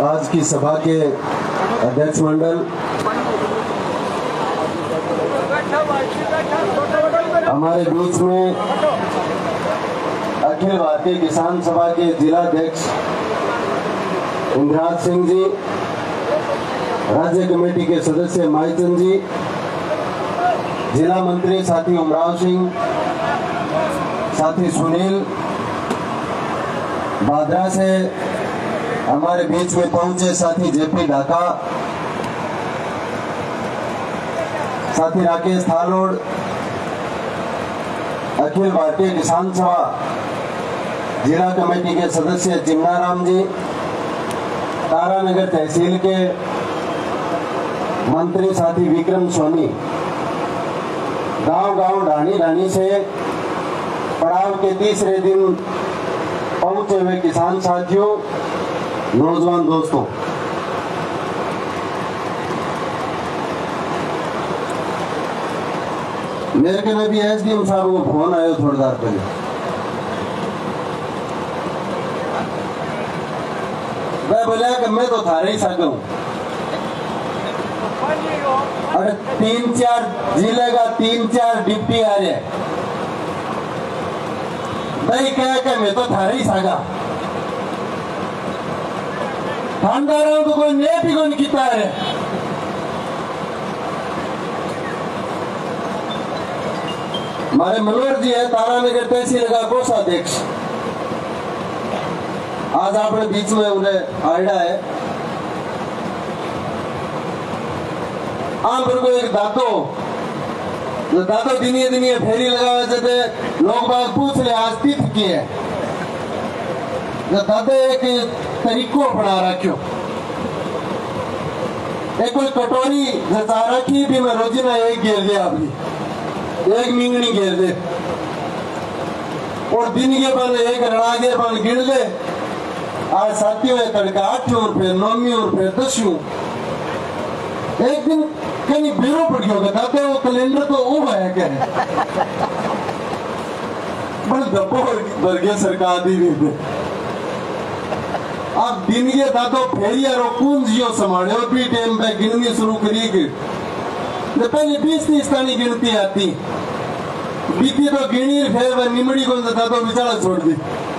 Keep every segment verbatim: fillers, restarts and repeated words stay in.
आज की सभा के अध्यक्ष मंडल, हमारे बीच में अखिल भारतीय किसान सभा के जिलाध्यक्ष इंद्राज सिंह जी, राज्य कमेटी के सदस्य माईचंद जी, जिला मंत्री साथी उमराव सिंह, साथी सुनील, बादरा से हमारे बीच में पहुंचे साथी जेपी ढाका, साथी राकेश थालोड़, अखिल भारतीय किसान सभा जिला कमेटी के सदस्य चिमनाराम जी, तारानगर तहसील के मंत्री साथी विक्रम सोनी, गांव गांव ढाणी ढाणी से पड़ाव के तीसरे दिन पहुंचे हुए किसान साथियों, नौजवान दोस्तों, मेरे के नबी एसडीएम साहब को फोन आया थोड़ी देर पहले, मैं बोला कि मैं तो थारे ही सागर हूं। अरे तीन चार जिले का तीन चार डिप्टी आ रहे, भाई कह के मैं तो थारे ही सागा खानदारों को कोई नेप ही कौन किता है। हमारे मनोहर जी है, तारानगर तहसील का कोषाध्यक्ष, आज आपने बीच में उन्हें आइडा है। आम को एक दातो दातो दिनिये दिनिये फेरी लगावे जाते, लोग बाग पूछ ले आज तिथ की है, दादे एक तरीको बना रखियो, एक कोई कटोरी जता रखी भी मैं रोजीना एक घेर दे, आपकी एक मिंगनी घेर दे, और दिन के बन एक रणा के बन गिन ले। आज साथियों है तड़का आठवीं और फिर नौवीं और फिर दसवीं, एक दिन कहीं बेरो पड़ गया दादे वो कैलेंडर तो वो है क्या बस दबो भर गया सरकार दी नहीं। अब दिन के दादो फेरिया रो पूंजियो संभाले और भी टाइम पे गिननी शुरू करी कि पहले बीस तीस तानी गिनती आती, बीती तो गिनी फिर वह निमड़ी को दादो बिचारा छोड़ दी।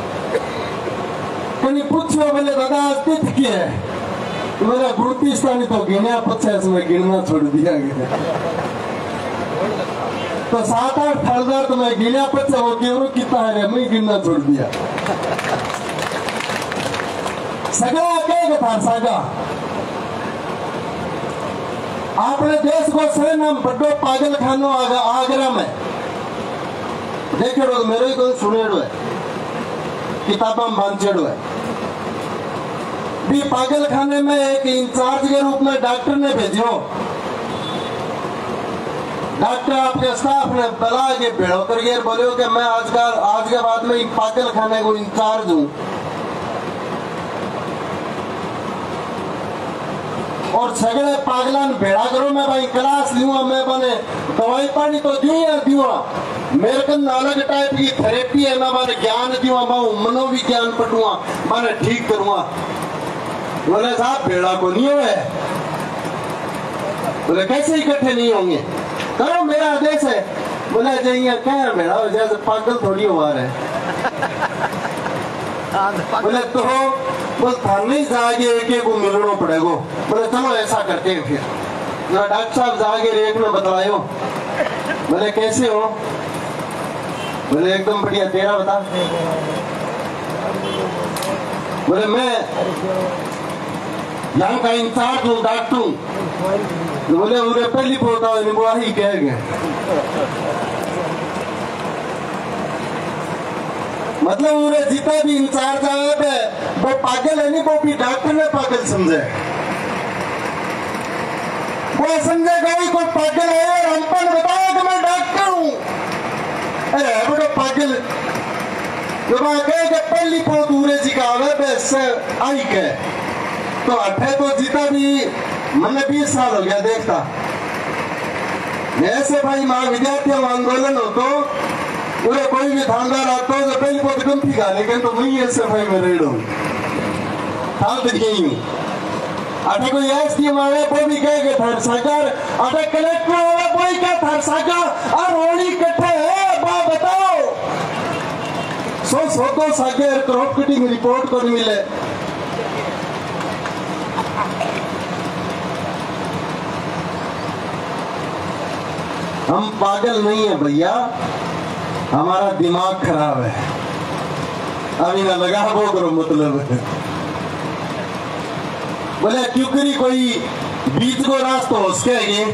कहीं पूछो बोले दादा आज तिथ की है, तो मेरा गुड़तीस तानी तो गिना पचास में गिनना छोड़ दिया गया, तो सात आठ फलदार तो मैं गिना पचास वो केवल कितना है मैं गिनना छोड़ दिया। सगा कहेगा था सगा आपने देश को से नाम बड़ो पागल खानो आगा आगरा में देखे तो मेरे ही को सुनेड़ो है, किताबा में बांचेड़ो है भी। पागल खाने में एक इंचार्ज के रूप में डॉक्टर ने भेजो, डॉक्टर आपके स्टाफ ने बुला के भेड़ो करके बोले कि मैं आज का आज के बाद में पागल खाने को इंचार्ज हूं, और सगड़े पागलान भेड़ा करो, मैं भाई क्लास लूंगा, मैं बने दवाई पानी तो दियो या दियो, मेरे को अलग टाइप की थेरेपी है, मैं बने ज्ञान दियो, मैं मनोविज्ञान पढ़ूंगा, मैंने ठीक करूंगा। बोले साहब भेड़ा को नहीं है, बोले कैसे इकट्ठे नहीं होंगे, करो मेरा आदेश है। बोले जाइए क्या भेड़ा हो जैसे पागल थोड़ी हुआ है। बोले तो बस थाने जाके एक एक को मिलना पड़ेगा। बोले चलो ऐसा करते हैं फिर, डॉक्टर साहब जाके रेट में बतायो। बोले कैसे हो, बोले एकदम बढ़िया, तेरा बता। बोले मैं यहाँ का इंचार्ज हूँ, डॉक्टर हूँ। बोले उन्हें पहली बोलता है वो ही कह गए, मतलब उन्हें जितना भी इंचार्ज आया वो पागल है नहीं, वो भी डॉक्टर ने पागल समझे, वो समझे कोई कोई पागल है और हमको बताया कि मैं डॉक्टर हूँ। अरे बड़ो पागल जो कहे कि पहली पोत उरे जी का आई के तो अठे तो जीता भी मैंने बीस साल हो गया देखता, ऐसे भाई महाविद्यार्थी आंदोलन हो तो पूरे कोई भी थानदार आता हो तो पहली बहुत गंती गा, लेकिन तो वही ऐसे भाई मैं रेड हूँ था तो यही हूँ। अटे कोई एसडीएम आवे वो भी कहे के थर सागर, अटे कलेक्टर आवे वो ही क्या थर सागर, और होली कट्ठे है बा बताओ सो सो तो सागर क्रॉप कटिंग रिपोर्ट को मिले। हम पागल नहीं है भैया, हमारा दिमाग खराब है। अभी ना लगा वो करो मतलब बोले क्योंकि कोई बीच को रास्ता हो उसके आगे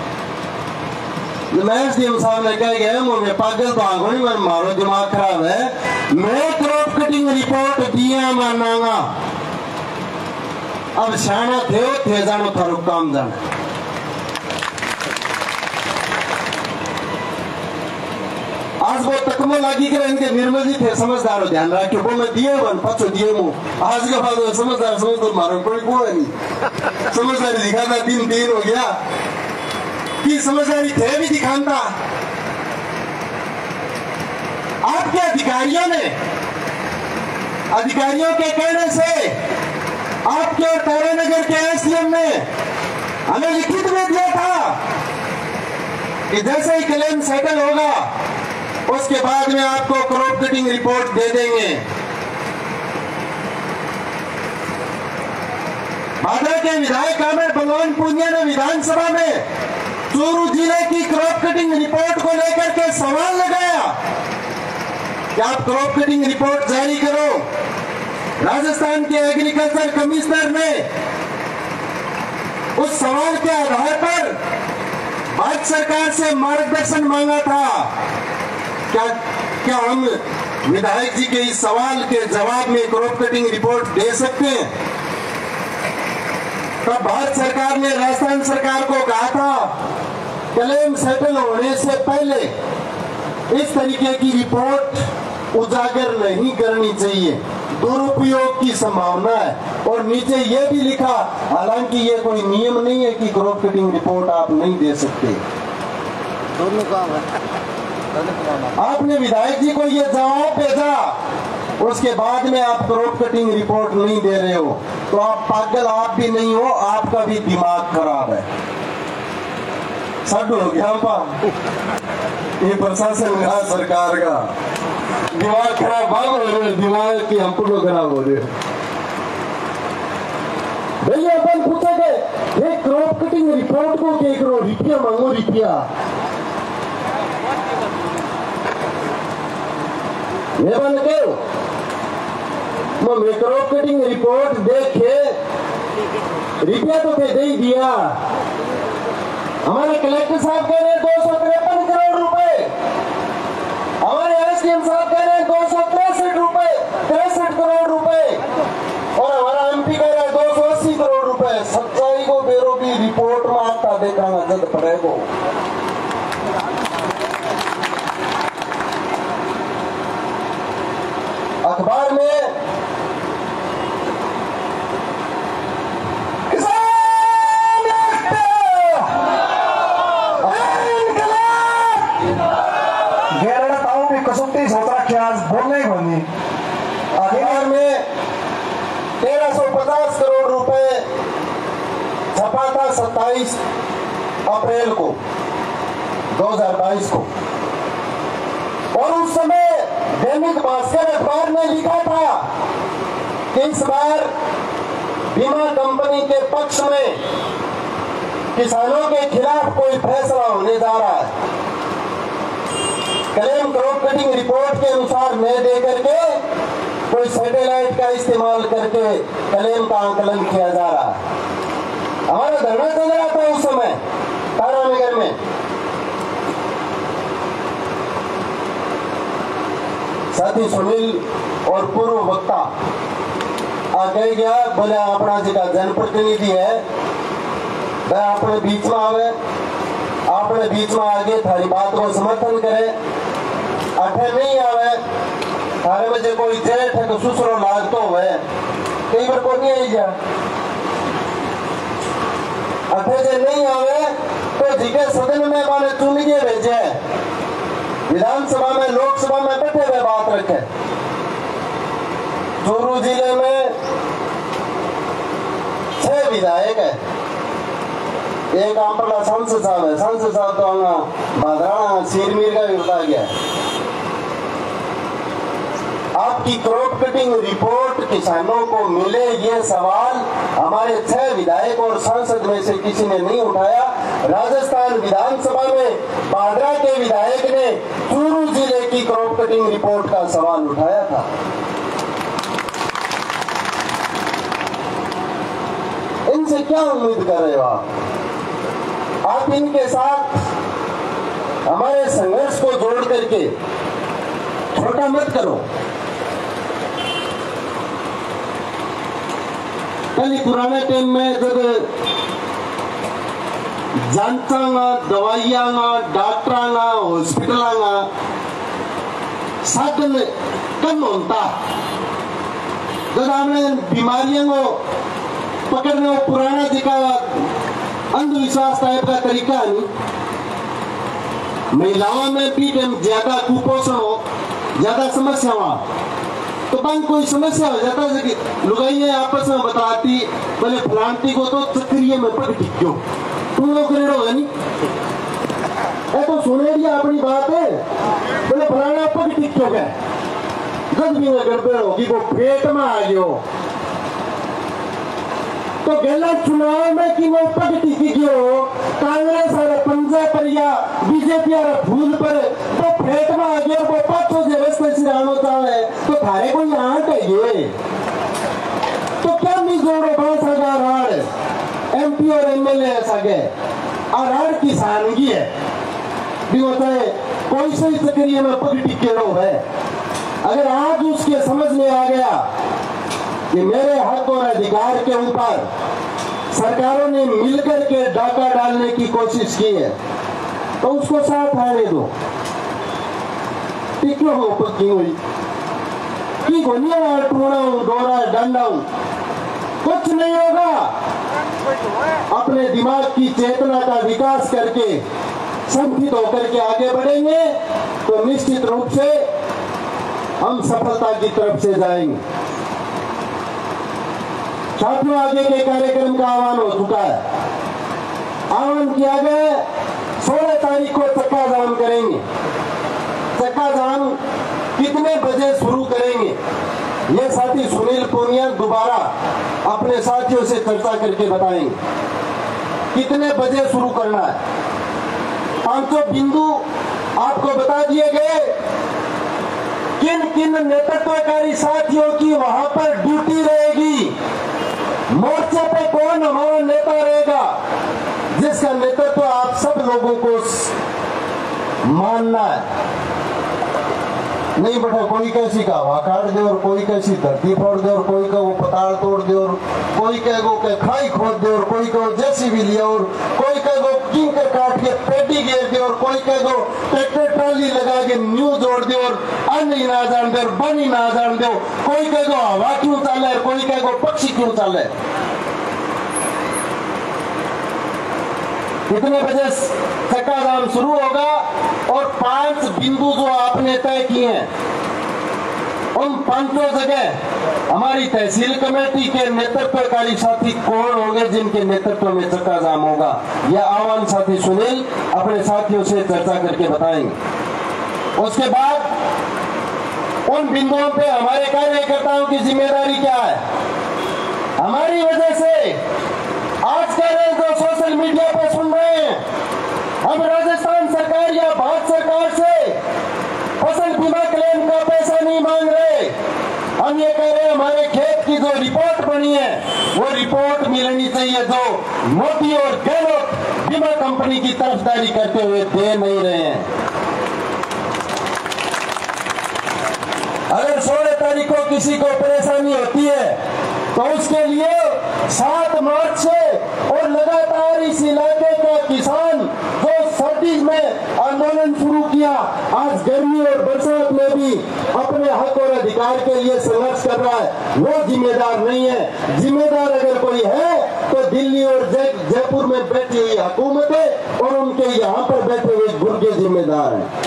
मैं सीएम साहब ने कह गया मुझे पागल तो आगो नहीं, मैं मारो दिमाग खराब है। मैं क्रॉप कटिंग रिपोर्ट दिया मानांगा, अब शाना थे थे जानो थारो काम जाना। आज वो तकमो लागी कर इनके निर्मल जी थे समझदार हो, ध्यान रखियो वो मैं दिए वन पचो दिए मु आज के बाद समझदार समझदार मारो कोई कोई नहीं समझदारी दिखाता दिन दिन हो गया कि समझदारी थे भी दिखाता। आपके अधिकारियों ने अधिकारियों के कहने से आपके और तारानगर के एसडीएम ने हमें लिखित में दिया था कि जैसे ही क्लेम सेटल होगा उसके बाद में आपको क्रॉप कटिंग रिपोर्ट दे देंगे। भादरा के विधायक आमिर बलवान पूंजिया ने विधानसभा में चूरू जिले की क्रॉप कटिंग रिपोर्ट को लेकर के सवाल लगाया कि आप क्रॉप कटिंग रिपोर्ट जारी करो। राजस्थान के एग्रीकल्चर कमिश्नर ने उस सवाल के आधार पर भारत सरकार से मार्गदर्शन मांगा था। क्या क्या हम विधायक जी के इस सवाल के जवाब में क्रॉप कटिंग रिपोर्ट दे सकते हैं? तब भारत सरकार ने राजस्थान सरकार को कहा था क्लेम सेटल होने से पहले इस तरीके की रिपोर्ट उजागर नहीं करनी चाहिए, दुरुपयोग की संभावना है। और नीचे ये भी लिखा, हालांकि ये कोई नियम नहीं है कि क्रॉप कटिंग रिपोर्ट आप नहीं दे सकते। दोनों काम है। आपने विधायक जी को ये जवाब भेजा, उसके बाद में आप क्रॉप कटिंग रिपोर्ट नहीं दे रहे हो, तो आप पागल आप भी नहीं हो, आपका भी दिमाग खराब है। सड हो गया पा ये प्रशासन का सरकार का दिमाग खराब भाग हो रहे, दिमाग की हमको खराब हो रहे। भैया अपन पूछेंगे ये क्रॉप कटिंग रिपोर्ट को क्या करो, रुपया मांगो रुपया। ये बन के मैं क्रॉप कटिंग रिपोर्ट देखे रुपया तो दे ही दिया। हमारे कलेक्टर साहब कह रहे हैं दो सौ तिरपन करोड़ रुपए, हमारे एसडीएम साहब कह रहे हैं दो सौ तिरसठ रुपए तिरसठ करोड़ रुपए, और हमारा एमपी कह रहा है दो सौ अस्सी करोड़ रुपए। सच्चाई को बेरो की रिपोर्ट में आता देखा नजर पड़ेगा। अखबार में कसौटी सोचा कि आज बोलने ही बोलनी। अखबार में तेरह सौ पचास करोड़ रुपए छपा था सत्ताईस अप्रैल को दो हजार बाईस को, और उस समय दैनिक भास्कर अखबार ने लिखा था कि इस बार बीमा कंपनी के पक्ष में किसानों के खिलाफ कोई फैसला होने जा रहा है। क्लेम क्रॉप कटिंग रिपोर्ट के अनुसार न दे करके कोई सैटेलाइट का इस्तेमाल करके क्लेम का आकलन किया जा रहा है। हमारा धरना चल रहा था उस समय तारानगर में। साथी सुनील और पूर्व वक्ता आगे गया, बोले अपना जी का जनप्रतिनिधि है, वह अपने बीच में आवे, अपने बीच में आगे थारी बात को समर्थन करे। अठे नहीं आवे, थारे में जो कोई जेठ है तो सुसरो लागतो हुए कई बार को नहीं आई जा। अठे जे नहीं आवे तो जिके सदन में माने चुनिए भेजे, विधानसभा में लोकसभा में बैठे हुए बात रखे। चूरू जिले में छह विधायक है, एक आंपला सांसद साहब है। सांसद साहब तो आना बादराना सीरमीर का भी बता गया। आपकी क्रॉप कटिंग रिपोर्ट किसानों को मिले, ये सवाल हमारे छह विधायक और सांसद में से किसी ने नहीं उठाया। राजस्थान विधानसभा में बांद्रा के विधायक ने चूरू जिले की क्रॉप कटिंग रिपोर्ट का सवाल उठाया था। इनसे क्या उम्मीद कर रहे हो आप? आप इनके साथ हमारे संघर्ष को जोड़ करके छोटा मत करो। कल पुराने टाइम में जब जांचा दवाइया डॉक्टर हॉस्पिटल साधन कम होता, जब हमने बीमारियों को पकड़ने को पुराना दिखा अंधविश्वास टाइप का तरीका नहीं। महिलाओं में भी ज्यादा कुपोषण हो, ज्यादा समस्या हो तो बंद कोई समस्या हो जाता है कि लुगाइयां आपस में बताती बोले फलांटी को तो चक्रिय में पग टिक्यो तुम लोग रेड़ो है नहीं, ये तो सुने दिया अपनी बात है। बोले फलाना पग टिक्यो क्या जब भी गड़बड़ होगी वो पेट में आ गयो तो गला चुनाव में कि वो पग टिकी गयो कांग्रेस और पंजा पर या बीजेपी और फूल पर तो पेट में आ गया वो पांचों से रस्ते से आनो चाहे तो थारे को यहाँ कहिए तो क्या नहीं जोड़ो पांच हजार राड़ एमपी और एमएलए सगे और राड़ किसानगी है भी होता है कोई सही प्रक्रिया में पग टिके रो है। अगर आज उसके समझ में आ गया कि मेरे हक और अधिकार के ऊपर सरकारों ने मिलकर के डाका डालने की कोशिश की है तो उसको साथ आने दो। टिक्यो हो पक्की हुई कि गोनिया टूणा डोरा डंडा कुछ नहीं होगा। अपने दिमाग की चेतना का विकास करके संगठित होकर के आगे बढ़ेंगे तो निश्चित रूप से हम सफलता की तरफ से जाएंगे। साथियों, आगे के कार्यक्रम का आह्वान हो चुका है। आह्वान किया गया सोलह तारीख को चक्का जाम करेंगे। चक्का जाम कितने बजे शुरू करेंगे ये साथी सुनील पूनिया दोबारा अपने साथियों से चर्चा करके बताएंगे कितने बजे शुरू करना है। पांचों बिंदु आपको बता दिए गए। किन किन नेतृत्वकारी साथियों की वहां पर ड्यूटी रहेगी, मोर्चे पे कौन हमारा नेता रहेगा जिसका नेतृत्व आप सब लोगों को मानना है। नहीं बेटा, कोई कैसी का हवा काट दे और कोई कैसी धरती फोड़ दे और कोई का वो पताल तोड़ दे और कोई कह गो के खाई खोद दे और कोई को जैसी भी लिया और कोई कह गो किंकर काट के पेटी घेर दे और कोई कह गो ट्रैक्टर ट्राली लगा के न्यू जोड़ दे और अन्न ही ना जान दे और बन ही ना जान दो। कोई कह गो हवा क्यों चल है, कोई कह गो पक्षी क्यों चल है। कितने बजे चक्का जाम शुरू होगा और पांच बिंदु जो आपने तय किए हैं उन पांचों जगह हमारी तहसील कमेटी के नेतृत्वकारी साथी कौन होंगे जिनके नेतृत्व में चक्का जाम होगा, यह आह्वान साथी सुनील अपने साथियों से चर्चा करके बताएंगे। उसके बाद उन बिंदुओं पे हमारे कार्यकर्ताओं की जिम्मेदारी क्या है। हमारी वजह से आज कह रहे जो सोशल मीडिया पे सुन रहे हैं हम राजस्थान सरकार या भारत सरकार से फसल बीमा क्लेम का पैसा नहीं मांग रहे। हम ये कह रहे हैं हमारे खेत की जो रिपोर्ट बनी है वो रिपोर्ट मिलनी चाहिए जो मोदी और गहलोत बीमा कंपनी की तरफदारी करते हुए दे नहीं रहे हैं। अगर सोलह तारीख को किसी को परेशानी होती है तो उसके लिए सात मार्च से और लगातार इस इलाके का किसान जो सर्दी में आंदोलन शुरू किया आज गर्मी और बरसात में भी अपने हक और अधिकार के लिए संघर्ष कर रहा है, वो जिम्मेदार नहीं है। जिम्मेदार अगर कोई है तो दिल्ली और जयपुर में बैठी हुई हुकूमत है और उनके यहाँ पर बैठे हुए गुर्गे जिम्मेदार हैं।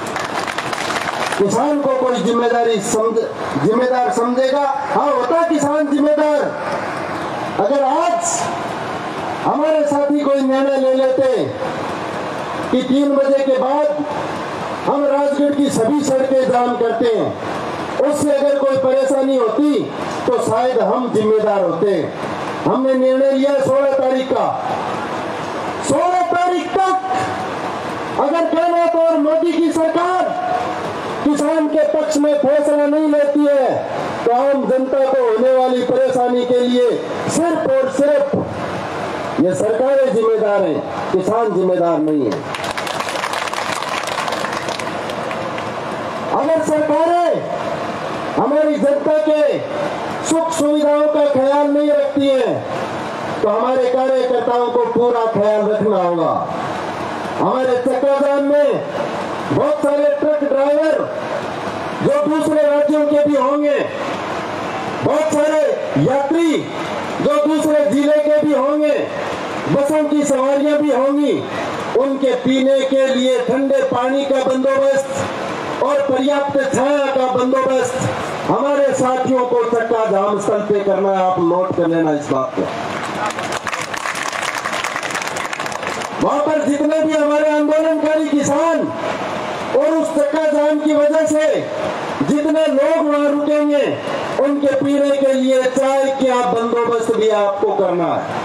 किसान को कोई जिम्मेदारी समझ जिम्मेदार समझेगा, हाँ होता किसान जिम्मेदार, अगर आज हमारे साथी कोई निर्णय ले लेते कि तीन बजे के बाद हम राजगढ़ की सभी सड़कें जाम करते हैं, उससे अगर कोई परेशानी होती तो शायद हम जिम्मेदार होते। हमने निर्णय लिया सोलह तारीख का। सोलह तारीख तक अगर कैबिनेट और मोदी की सरकार किसान के पक्ष में फैसला नहीं लेती है तो आम जनता को होने वाली परेशानी के लिए सिर्फ और सिर्फ ये सरकारें जिम्मेदार हैं, किसान जिम्मेदार नहीं है। अगर सरकारें हमारी जनता के सुख सुविधाओं का ख्याल नहीं रखती है तो हमारे कार्यकर्ताओं को पूरा ख्याल रखना होगा। हमारे चक्काजाम में बहुत सारे ट्रक ड्राइवर जो दूसरे राज्यों के भी होंगे, बहुत सारे यात्री जो दूसरे जिले के भी होंगे, बसों की सवारियां भी होंगी, उनके पीने के लिए ठंडे पानी का बंदोबस्त और पर्याप्त छाया का बंदोबस्त हमारे साथियों को चक्का जाम स्थल पे करना है। आप नोट कर लेना इस बात को। वहां पर जितने भी हमारे आंदोलनकारी किसान और उस चक्का जाम की वजह से जितने लोग वहां रुकेंगे, उनके पीने के लिए चाय का बंदोबस्त भी आपको करना है।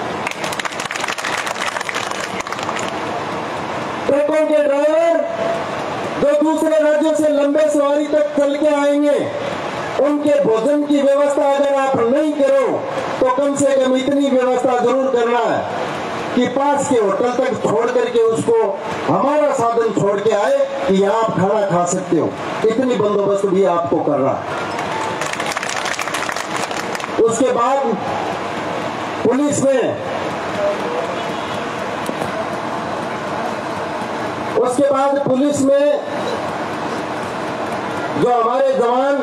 ट्रकों के ड्राइवर जो दूसरे राज्यों से लंबे सवारी तक चल के आएंगे, उनके भोजन की व्यवस्था अगर आप नहीं करो तो कम से कम इतनी व्यवस्था जरूर करना है कि पास के होटल तक छोड़ करके उसको हमारा साधन छोड़ के आए कि यहाँ आप खाना खा सकते हो। इतनी बंदोबस्त भी आपको करना है। उसके बाद पुलिस में उसके बाद पुलिस में जो हमारे जवान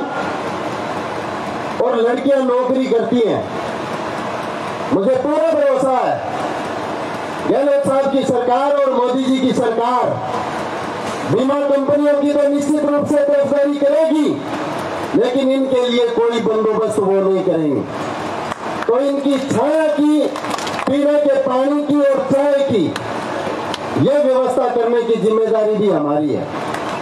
और लड़कियां नौकरी करती हैं, मुझे पूरा भरोसा है गहलोत साहब की सरकार और मोदी जी की सरकार बीमा कंपनियों की तो निश्चित रूप से तैयारी करेगी, लेकिन इनके लिए कोई बंदोबस्त वो नहीं करेंगे। तो इनकी छाया की, पीने के पानी की और चाय की यह व्यवस्था करने की जिम्मेदारी भी हमारी है।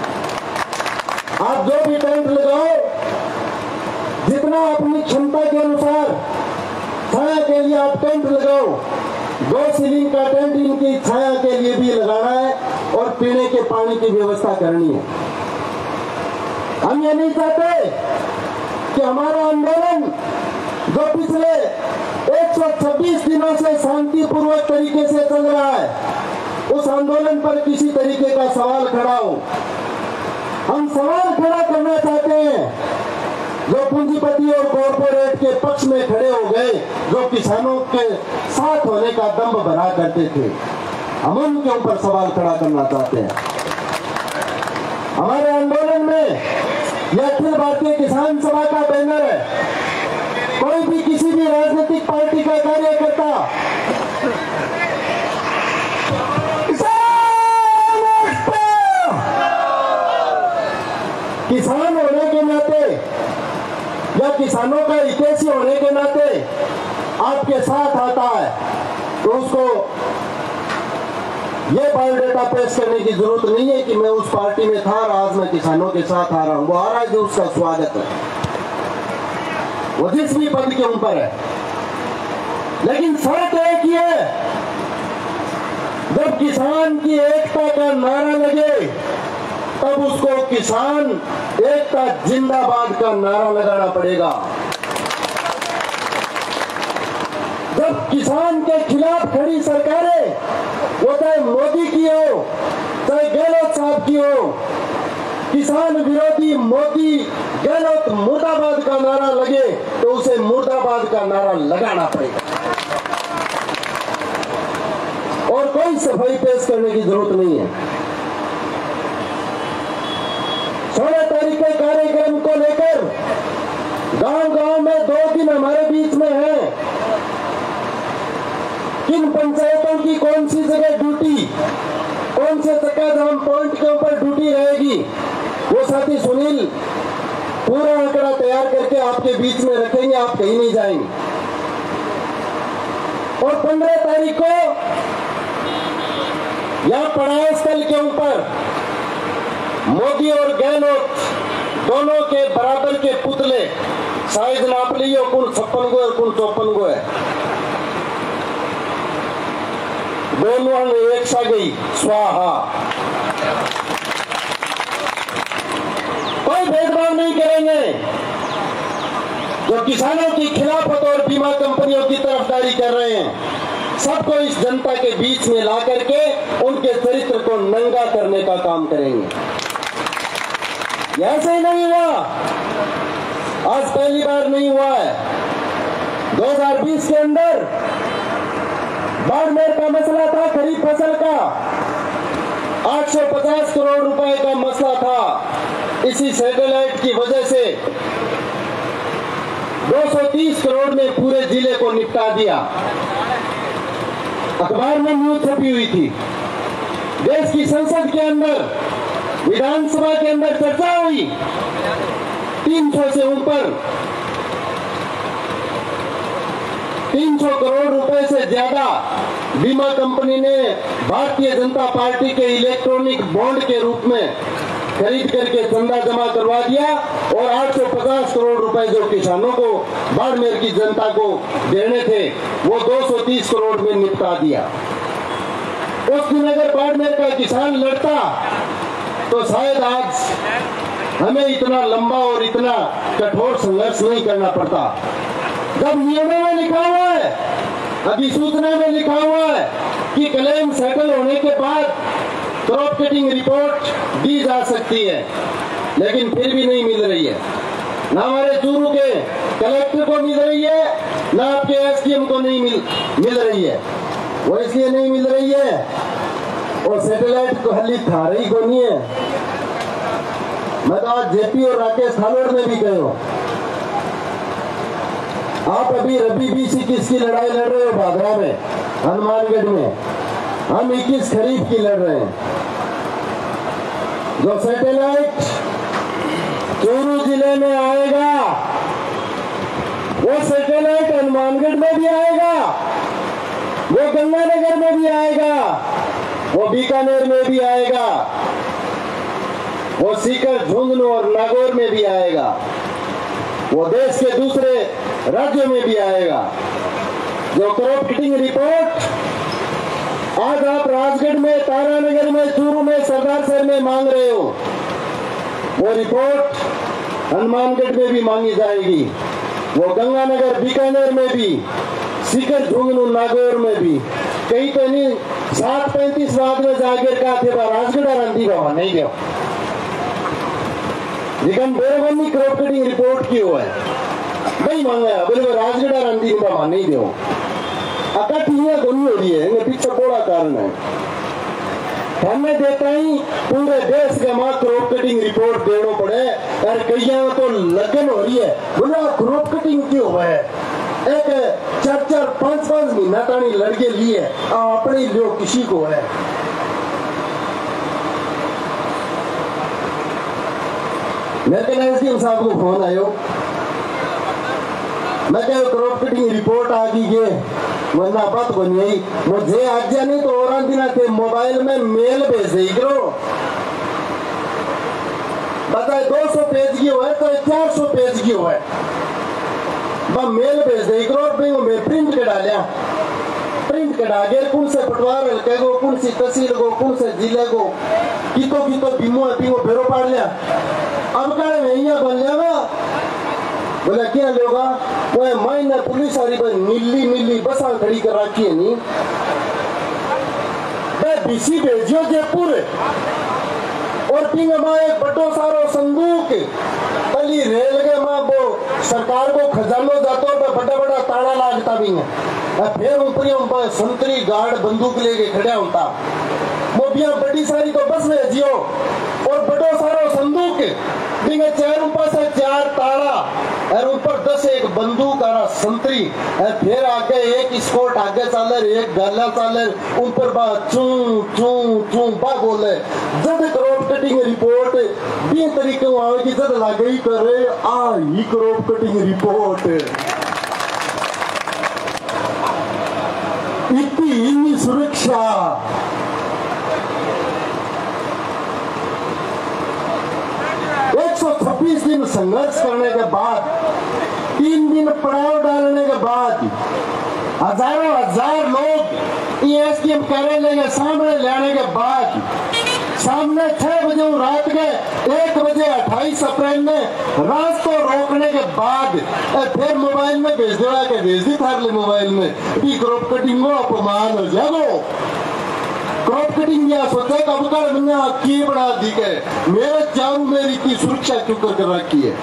आप जो भी टेंट लगाओ, जितना अपनी क्षमता के अनुसार छाया के लिए आप टेंट लगाओ। दो सीलिंग का टेंट इनकी छाया के लिए भी लगाना है और पीने के पानी की व्यवस्था करनी है। हम ये नहीं चाहते कि हमारा आंदोलन जो पिछले एक सौ छब्बीस दिनों से शांतिपूर्वक तरीके से चल रहा है, उस आंदोलन पर किसी तरीके का सवाल खड़ा हो। हम सवाल खड़ा करना चाहते हैं जो पूंजीपति और कॉरपोरेट के पक्ष में खड़े हो गए, जो किसानों के साथ होने का दम्भ भरा करते थे, हम उनके ऊपर सवाल खड़ा करना चाहते हैं। हमारे आंदोलन में यह अखिल भारतीय किसान सभा का बैनर है। कोई भी किसी भी राजनीतिक पार्टी का कार्यकर्ता किसान होने के नाते या किसानों का हितैषी होने के नाते आपके साथ आता है तो उसको ये बायोडाटा पेश करने की जरूरत नहीं है कि मैं उस पार्टी में था और आज मैं किसानों के साथ आ रहा हूं। वो आ रहा है जो उसका स्वागत है, वो जिस भी पद के ऊपर है। लेकिन फर्क एक ही है, जब किसान की एकता का नारा लगे तब उसको किसान एकता जिंदाबाद का नारा लगाना पड़ेगा। जब किसान के खिलाफ खड़ी सरकारें, वो चाहे मोदी की हो चाहे गहलोत साहब की हो, किसान विरोधी मोदी गहलोत मुर्दाबाद का नारा लगे तो उसे मुर्दाबाद का नारा लगाना पड़ेगा और कोई सफाई पेश करने की जरूरत नहीं है। सोलह तारीख के कार्यक्रम को लेकर गांव गांव में दो दिन हमारे बीच में है। किन पंचायतों की कौन सी जगह ड्यूटी, कौन से चक्काजाम पॉइंट के ऊपर ड्यूटी रहेगी, वो साथी सुनील पूरा आंकड़ा तैयार करके आपके बीच में रखेंगे। आप कहीं नहीं जाएंगे। और पंद्रह तारीख को यहाँ पढ़ाई स्थल के ऊपर मोदी और गहलोत दोनों के बराबर के पुतले साइज नाप लियो, कुल छप्पन गो और कुल चौपन गो है, दोनों एक सा गई स्वाहा। कोई भेदभाव नहीं करेंगे। जो किसानों की खिलाफत और बीमा कंपनियों की तरफदारी कर रहे हैं, सबको इस जनता के बीच में ला करके उनके चरित्र को नंगा करने का काम करेंगे। ऐसे ही नहीं हुआ, आज पहली बार नहीं हुआ है। दो हज़ार बीस के अंदर बाड़मेर का मसला था, खरीफ फसल का आठ सौ पचास करोड़ रुपए का मसला था। इसी सैटेलाइट की वजह से दो सौ तीस करोड़ में पूरे जिले को निपटा दिया। अखबार में न्यूज छपी हुई थी। देश की संसद के अंदर, विधानसभा के अंदर चर्चा हुई, तीन सौ से ऊपर तीन सौ करोड़ रुपए से ज्यादा बीमा कंपनी ने भारतीय जनता पार्टी के इलेक्ट्रॉनिक बॉन्ड के रूप में खरीद करके चंदा जमा करवा दिया और आठ सौ पचास करोड़ रुपए जो किसानों को, बाड़मेर की जनता को देने थे, वो दो सौ तीस करोड़ में निपटा दिया। उस दिन अगर बाड़मेर का किसान लड़ता तो शायद आज हमें इतना लंबा और इतना कठोर संघर्ष नहीं करना पड़ता। जब नियमों में लिखा हुआ है, अधिसूचना में लिखा हुआ है कि क्लेम सेटल होने के बाद क्रॉप कटिंग रिपोर्ट दी जा सकती है, लेकिन फिर भी नहीं मिल रही है। ना हमारे चूरू के कलेक्टर को मिल रही है, ना आपके एसडीएम को नहीं मिल मिल रही है। वो इसलिए नहीं मिल रही है, और सैटेलाइट को हल्ली था रही को नहीं है। मैं तो आज जेपी और राकेश थालोड़ में भी गए हो। आप अभी रबी बीस इक्कीस की लड़ाई लड़ रहे हो भादरा में, हनुमानगढ़ में, हम इक्कीस खरीफ की लड़ रहे हैं। जो सैटेलाइट चूरू जिले में आएगा, वो सैटेलाइट हनुमानगढ़ में भी आएगा, वो गंगानगर में भी आएगा, वो बीकानेर में भी आएगा, वो सीकर, झुंझुनू और नागौर में भी आएगा, वो देश के दूसरे राज्यों में भी आएगा। जो क्रॉप कटिंग रिपोर्ट आज आप राजगढ़ में, तारानगर में, चूरू में, सरदार शहर में मांग रहे हो, वो रिपोर्ट हनुमानगढ़ में भी मांगी जाएगी, वो गंगानगर, बीकानेर में भी, सीकर, झुंझुनू, नागौर में भी। कहीं तो नहीं सात पैंतीस बाद में जागीर का थे राजगढ़ रंधी बाबा नहीं गया, लेकिन बेरवनी क्रॉप कटिंग रिपोर्ट की हुआ है नहीं मांगा, बोले वो राजगढ़ रंधी बाबा नहीं दो अकटिया दोनों हो रही है। इनके पीछे बड़ा कारण है, हमें देता ही पूरे देश के माँ क्रॉप कटिंग रिपोर्ट देना पड़े, और कई तो लगन हो रही है, बोला क्रॉप कटिंग क्यों हुआ है, एक चार चार पांच पांच महीना तानी लड़के लिए अपने जो किसी को है। मैं कहना एसडीएम साहब को फोन आयो, मैं कह क्रॉप कटिंग रिपोर्ट आ गई है, वरना बात बनी आई मुझे आज नहीं तो और दिन के मोबाइल में मेल भेज दी करो, बताए दो सौ पेज की हुआ है तो चार सौ पेज की हुआ है, मेल भेज दे करो, मैं प्रिंट कटा लिया, प्रिंट कटा के कौन से पटवार हल्के को, कौन सी तहसील को, कौन से जिले को, कितो कितो बीमो बीमो फेरो पाड़ लिया। अब कह भैया बन जाएगा, बोला क्या लोगा, वो मैंने पुलिस वाली बस नीली नीली बसा खड़ी कर रखी है नहीं, बीसी भेजियो जयपुर और पिंग मां एक बड़ो सारो संदूक पली रेलवे में वो सरकार को खजानो जातो पे बड़ा बड़ा ताड़ा लागता भी है, फिर ऊपरी संतरी गार्ड बंदूक लेके खड़ा होता, मोबिया बड़ी सारी तो बस में जियो और बड़ो सारो संदूक बिंगे चार ऊपर से चार ताड़ा और ऊपर दस एक बंदूक और संतरी, फिर आगे एक स्कोट आगे चाले, एक गाला चाले, ऊपर बा चू चू चू बा बोले। जब क्रॉप कटिंग रिपोर्ट बी तरीके आवेगी, जब लागे करे आ ही क्रॉप कटिंग रिपोर्ट इतनी सुरक्षा एक सौ छब्बीस दिन संघर्ष करने के बाद, तीन दिन पड़ाव डालने के बाद हजारों हजार लोग एसडीएम कार्यालय के सामने लाने के बाद, सामने छह बजे रात के एक बजे अट्ठाईस अप्रैल में रास्तों रोकने के बाद फिर मोबाइल में भेज देगा के भेज दी था मोबाइल में कि क्रॉप कटिंग को अपमान हो जाओ। क्रॉप कटिंग या सोचे कब कर मैंने की बड़ा दी के मेरे चारों मेरी की सुरक्षा क्यों कर रखी है।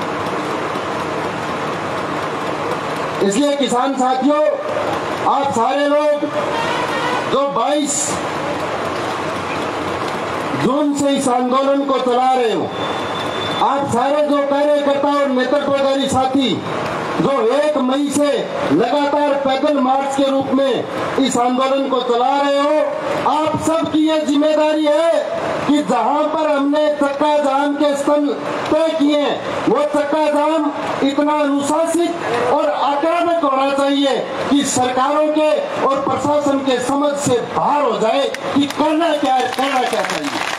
इसलिए किसान साथियों, आप सारे लोग जो बाईस जून से इस आंदोलन को चला रहे हो, आप सारे जो कार्यकर्ता और नेतृत्वकारी साथी जो एक मई से लगातार पैदल मार्च के रूप में इस आंदोलन को चला रहे हो, आप सबकी ये जिम्मेदारी है कि जहां पर हमने चक्का जाम के स्तंभ तय किए वो चक्का जाम इतना अनुशासित और आक्रामक होना चाहिए कि सरकारों के और प्रशासन के समझ से बाहर हो जाए कि करना क्या है, करना क्या चाहिए।